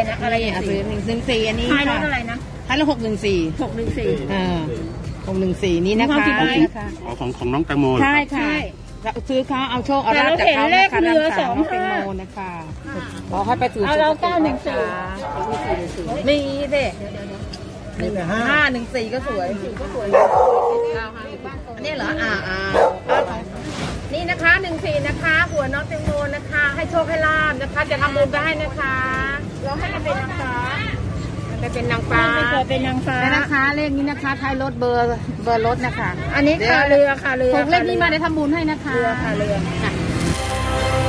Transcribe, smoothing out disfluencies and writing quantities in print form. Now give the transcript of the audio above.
นะอะไรอย่างซื้อ114อันนี้ท้ายรถอะไรนะท้ายรถ614นี่นะคะของน้องแตงโมใช่ค่ะซื้อเขาเอาโชคเอาลาภจากเขานะคะเรือ2แตงโมนะคะขอให้ไปสู่เอาเรา914มีสิ514ก็สวยอันนี้เหรอนี่นะคะ14นะคะหัวน้องแตงโมนะคะให้โชคให้ลาภนะคะจะทำบุญไปให้นะคะเราให้มันเป็นนางฟ้าไปเป็นนางฟ้าเป็นนางฟ้านะคะเลขนี้นะคะท้ายรถเบอร์รถนะคะอันนี้ค่ะเรือถูกเลขนี้มาได้ทำบุญให้นะคะเรือค่ะ